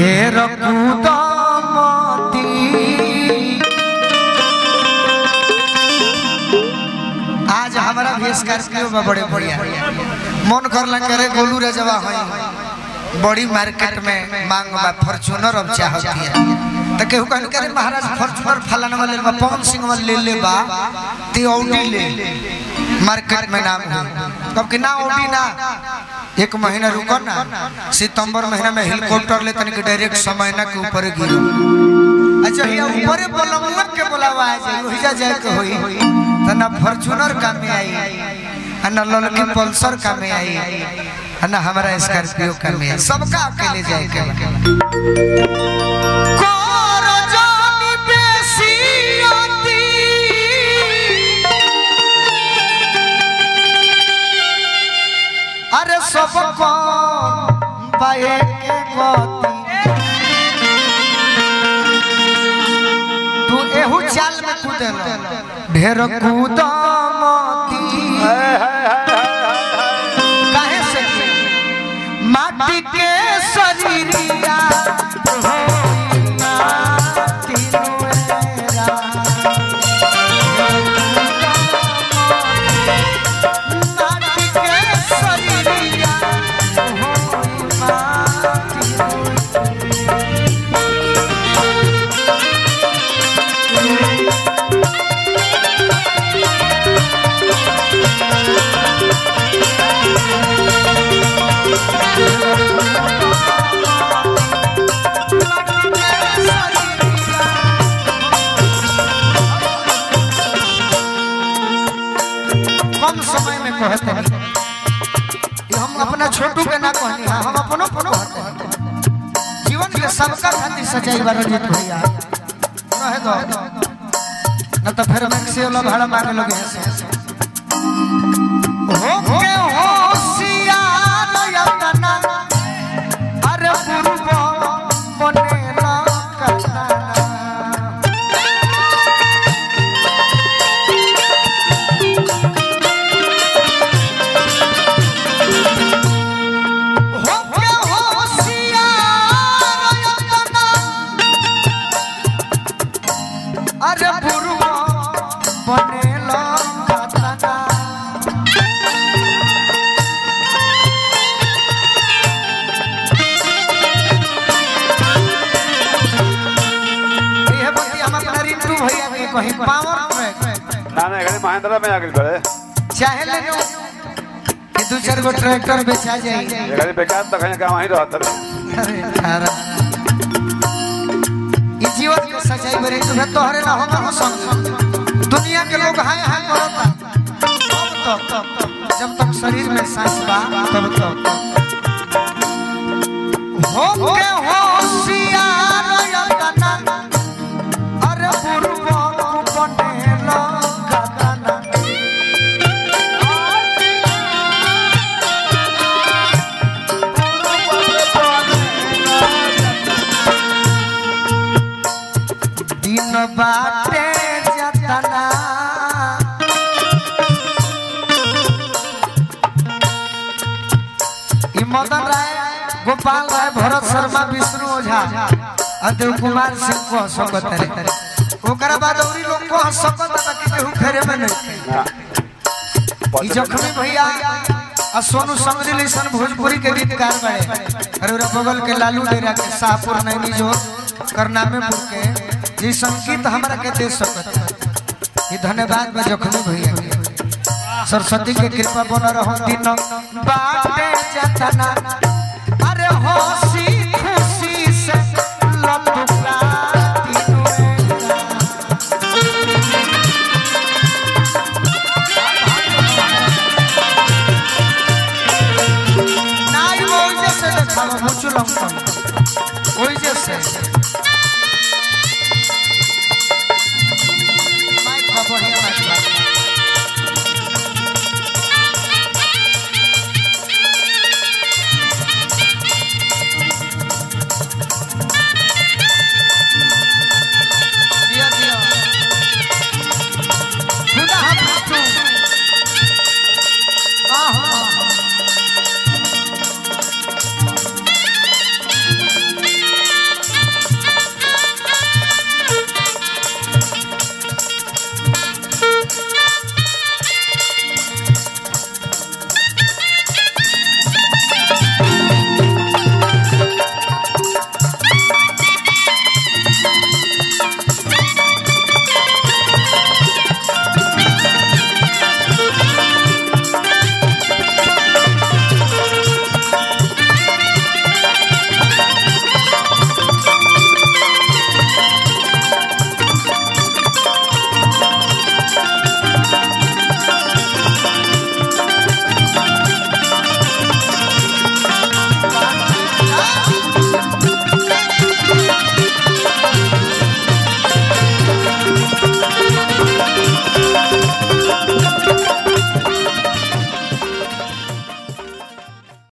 ढेर कूदमती आज हमारा भी स्कॉर्पियो में बड़े बढ़िया मन करला करे गोलू रजवा है बड़ी मार्केट में मांग बा फॉर्च्यूनर अब चाहती है तो केहू कहन करे महाराज फॉर्च्यूनर फलाने वाले बा पवन सिंह वाले ले बा ते ऑडी ले मार्केट में नाम है कब कि ना ऑडी ना एक महीना रुको ना सितंबर महीना में हेलीकॉप्टर ले तनिक डायरेक्ट समय ना के ऊपर गिरो अच्छा ये ऊपर बोलमलक के बुलावा है जे ओहिजा जाए के होई तना फॉर्च्यूनर काम में आई ना ललकी पल्सर काम में आई ना हमारा स्कॉर्पियो काम में आई सबका अकेले जाए के कोरो जानी बेसी आती अरे सबको बाए के गति तू एहू चाल में कूदल ढेर कूदमती काहे से माटी के शरीरिया कम समय में कहते हैं हम अपना छोटू के ना कहनी हम अपनो कहते हैं जीवन के सबका खातिर सच्चाई बार जीत भैया रहे दो न तो फिर मैक्सी वाला भाड़ा मांगे लोग हो के होशियार यतना अरे गुरु बनेला कतना अरे बुरुआ बनेला कतना ये बात हम अपना रिंटू भैया के कहीं पावर ट्रैक ना ना घरे महिंद्रा में आगे बढ़े चाहे ले लो कि दो चार गो ट्रैक्टर बेचा जाए घरे बेकार तो कहीं का वहीं रहता अरे यार जीवन के सच्चाई बरे तुम्हें तोहरे ना हो संग दुनिया के लोग हाय हाय करता तब जब तक शरीर में सांस बा तब तक हो के होशियार यतना अरे बुरुआ बनेला कतना दिन बाटे जतना मदन राय गोपाल राय भरत शर्मा विष्णु ओझा अदेव कुमार सिंह को सकत रे ओकरा बाद औरी लोग को सकत बाकी केहू फेरे में नहीं ई जखमी भैया आ सोनू समझी सन भोजपुरी के गीतकार बड़े अरे बगल के लालू डेरा के शाहपुर नैनी जो करनामेपुर के ये संगीत हमरा के दे सकत ये धन्यवाद बा जखमी भैया सरस्वती के कृपा बन रहो दिन बाटे जतना अरे हंसी खुशी से ललुका नाई वो जैसे देखा मुचुलम कोई जैसे